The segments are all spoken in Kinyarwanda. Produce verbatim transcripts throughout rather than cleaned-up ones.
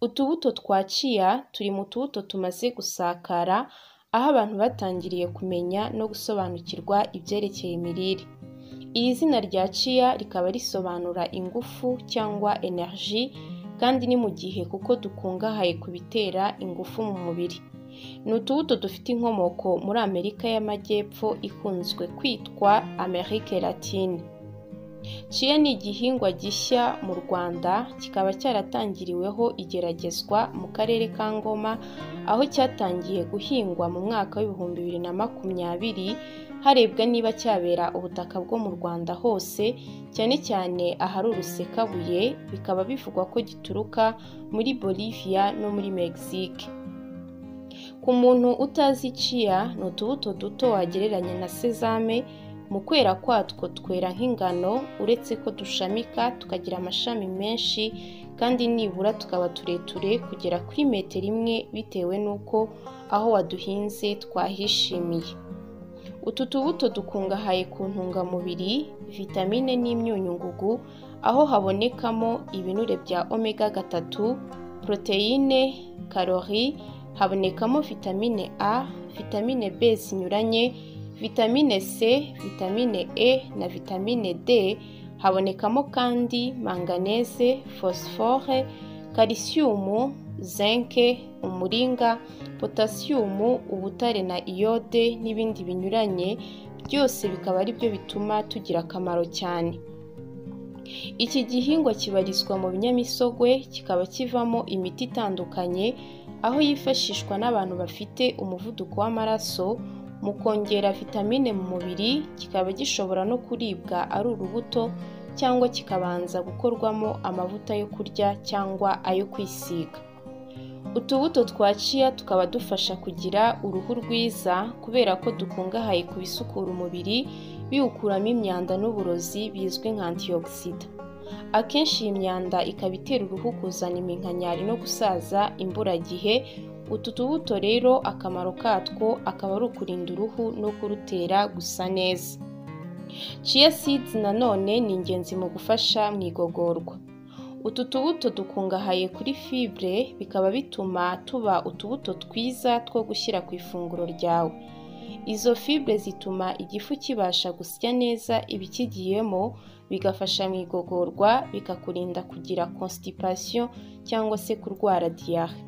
Utubuto twa chia turi mu tubuto tumaze gusakara, aho abantu batangiriye kumenya no gusobanukirwa ivyerekeye imirire. Iri zina rya chia rikaba risobanura ingufu cyangwa energie, kandi ni mu gihe kuko dukungahaye ku bitera ingufu mu mubiri. Ni utubuto dufite inkomoko muri Amerika y'Amajyepfo ikunzwe kwitwa Amerique Latine. Chia ni igihingwa gishya mu Rwanda, kikaba cyaratangiriweho igeragezwa mu karere ka Ngoma, aho cyatangiye guhingwa mu mwaka w'ibihumbi bibiri na makumyabiri, harebwa niba cyabera ubutaka bwo mu Rwanda hose, cyane cyane ahari urusekabuye, bikaba bivugwa ko gituruka muri Bolivia no muri Mexique. Ku muntu utazi chia, ni utubuto duto wagereranya na sesame, mu kwera kwatwo twera nk'ingano, uretse ko dushamika tukagira amashami menshi, kandi nibura tukaba tureture kugera kuri metero imwe bitewe n'uko aho waduhinze twahishimiye. Utu tubuto dukungahaye ku ntungamubiri, vitamine n'imyunyungugu, aho habonekamo ibinure bya omega gatatu, proteine, kalori, habonekamo vitamine A, vitamine B zinyuranye, vitamine C, vitamine E na vitamine D, habonekamo kandi manganese, phosphore, calcium, zinc, umuringa, potassium, ubutare na iode n'ibindi binyuranye, byose bikaba ari byo bituma tugira akamaro cyane. Iki gihingwa kibarizwa mu binyamisogwe, kikaba kivamo imiti itandukanye, aho yifashishwa n'abantu bafite umuvuduko w'amaraso mu kongera vitamine mu mubiri. Kikaba gishobora no kuribwa ari urubuto cyangwa kikabanza gukorwamo amavuta yo kurya cyangwa ayo kwisiga. Utubuto twa chia tukaba dufasha kugira uruhu rwiza kubera ko dukungahaye ku bisukura umubiri, biwukuramo imyanda n'uburozi bizwi nka antioxida. Akenshi iyi myanda ikaba itera uruhu kuzana iminkanyari no gusaza imburagihe. Utu tubuto rero akamaro katwo akaba ari ukurinda uruhu no kurutera gusa neza. Chia seeds nanone ni ingenzi mu gufasha mu igogorwa. Utu tubuto dukungahaye kuri fibre, bikaba bituma tuba utubuto twiza two gushyira ku ifunguro ryawe. Izo fibre zituma igifu kibasha gusya neza ibikigiyemo, bigafasha mu igogorwa, bikakurinda kugira constipation cyangwa se kurwara diarrhée.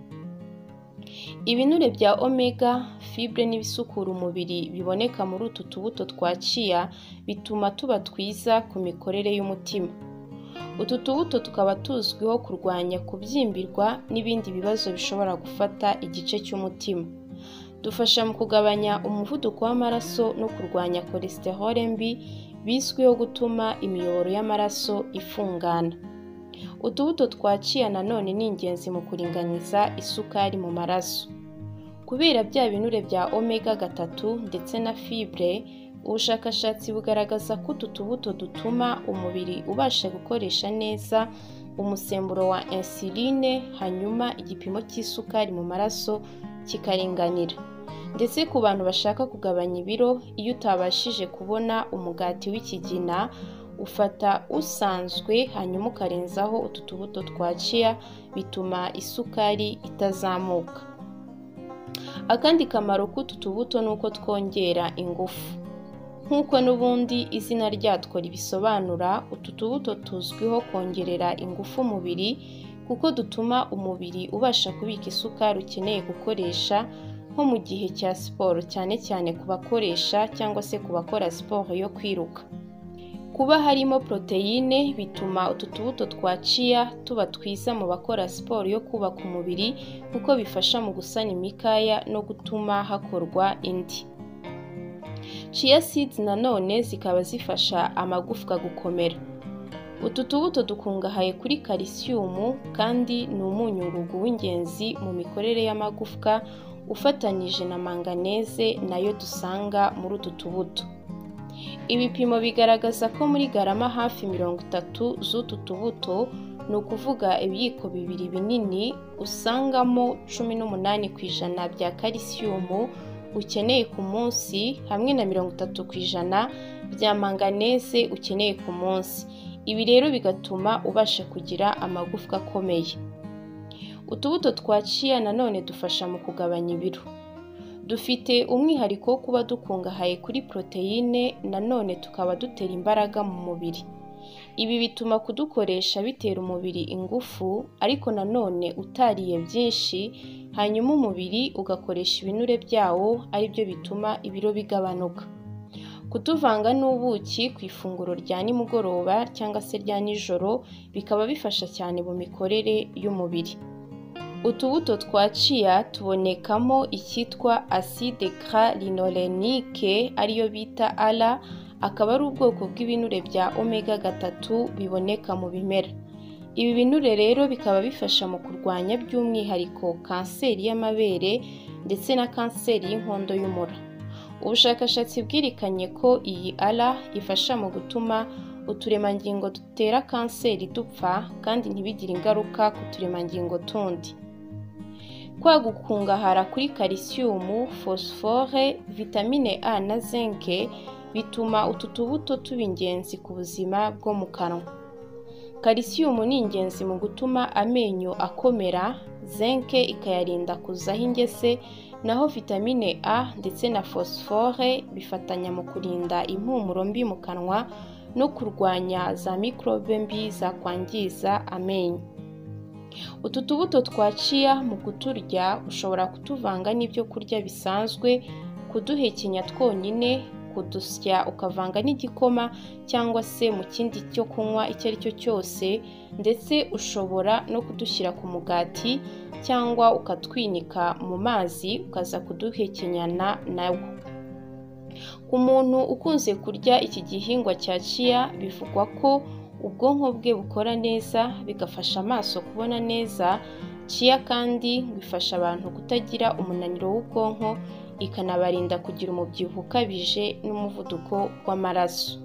Ibinure bya omega, fibre n'ibisukura umubiri biboneka muri utu tubuto twa chia bituma tuba twiza ku mikorere y'umutima. Utu tubuto tukaba tuzwiho kurwanya kubyimbirwa n'ibindi bibazo bishobora gufata igice cy'umutima. Dufasha mu kugabanya umuvuduko w'amaraso no kurwanya cholesterol mbi, bizwiho gutuma imiyoboro y'amaraso ifungana. Utubuto twa chia nanone ni ingenzi mu kuringaniza isukari mu maraso. Kubera bya binure bya omega gatatu ndetse na fibre, ubushakashatsi bugaragaza ko utu tubuto dutuma umubiri ubasha gukoresha neza umusemburo wa insuline, hanyuma igipimo cy'isukari mu maraso kikaringanira. Ndetse ku bantu bashaka kugabanya ibiro, iyo utabashije kubona umugati w'ikigina, ufata usanzwe hanyuma ukarenzaho utu tubuto twa chia, bituma isukari itazamuka. Akandi kamaro k'utu tubuto ni uko twongera ingufu. Nk'uko n'ubundi izina ryatwo ribisobanura, utu tubuto tuzwiho kongerera ingufu umubiri, kuko dutuma umubiri ubasha kubika isukari ukeneye gukoresha nko mu gihe cya siporo, cyane cyane ku bakoresha cyangwa se ku bakora siporo yo kwiruka. Kuba harimo proteine bituma utu tubuto twa chia tuba twiza mu bakora siporo yo kubaka umubiri, kuko bifasha mu gusana imikaya no gutuma hakorwa indi. Chia seeds nanone zikaba zifasha amagufwa gukomera. Utu tubuto dukungahaye kuri calcium, kandi ni umunyungugu w'ingenzi mu mikorere y'amagufwa, ufatanyije na manganese nayo dusanga muri utu tubuto. Ibipimo bigaragaza ko muri garama hafi mirongo itatu z'utu tubuto, ni ukuvuga ibiyiko bibiri binini, usangamo cumi n'umunani ku ijana bya calcium ukeneye ku munsi, hamwe na mirongo itatu ku ijana bya manganese ukeneye ku munsi. Ibi rero bigatuma ubasha kugira amagufwa akomeye. Utubuto twa chia nanone dufasha mu kugabanya ibiro. Dufite umwihariko wo kuba dukungahaye kuri proteine, nanone tukaba dutera imbaraga mu mubiri. Ibi bituma kudukoresha bitera umubiri ingufu, ariko nanone utariye byinshi, hanyuma umubiri ugakoresha ibinure byawo, ari byo bituma ibiro bigabanuka. Kutuvanga n'ubuki ku ifunguro rya nimugoroba cyangwa se rya nijoro bikaba bifasha cyane mu mikorere y'umubiri. Utubuto twa chia tubonekamo icyitwa acide gras linolénique ariyo bita A L A, akaba ari ubwoko bw'ibinure bya omega gatatu biboneka mu bimera. Ibi binure rero bikaba bifasha mu kurwanya by'umwihariko kanseri y'amabere ndetse na kanseri y'inkondo y'umura. Ubushakashatsi bwerekanye ko iyi A L A ifasha mu gutuma uturemangingo dutera kanseri dupfa kandi ntibigire ingaruka ku turemangingo tundi. Kwa gukungahara kuri calcium, phosphore, vitamine A na zinc bituma utu tubuto tuba ingenzi ku buzima bwo mu kanwa. Calcium ni ingenzi mu gutuma amenyo akomera, zinc ikayarinda kuzaho ingese, naho vitamine A ndetse na phosphore bifatanya mu kurinda impumuro mbi mu kanwa no kurwanya za microbe mbi zakwangiza amenyo. Utu tubuto twa chia mu kuturya ushobora kutuvanga n'ibyo kurya bisanzwe, kuduhekenya twonyine, kudusya ukavanga n'igikoma cyangwa se mu kindi cyo kunywa icyo ari cyo cyose, ndetse ushobora no kudushyira ku mugati cyangwa ukatwinika mu mazi ukaza kuduhekenyana nawo. Ku muntu ukunze kurya iki gihingwa cya chia bivugwa ko ubwonko bwe bukora neza, bigafasha amaso kubona neza. Chia kandi bifasha abantu kutagira umunaniro w'ubwonko, ikanabarinda kugira umubyibuho ukabije n'umuvuduko w'amaraso.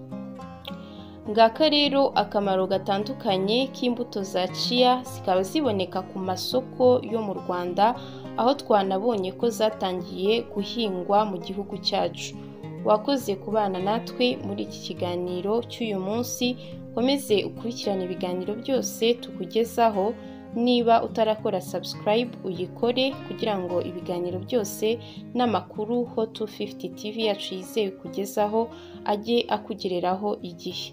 Ngaka rero akamaro gatandukanye k'imbuto za chia, zikaba ziboneka ku masoko yo mu Rwanda, aho twanabonye ko zatangiye guhingwa mu gihugu cyacu. Wakoze kubana natwe muri iki kiganiro cy'uyu munsi. Komeze ukurikirane ibiganiro byose tukugezaho. Niba utarakora subscribe uyikore kugira ngo ibiganiro byose n'amakuru Hot two fifty T V yacu yizewe kugezaho ajye akugereraho igihe.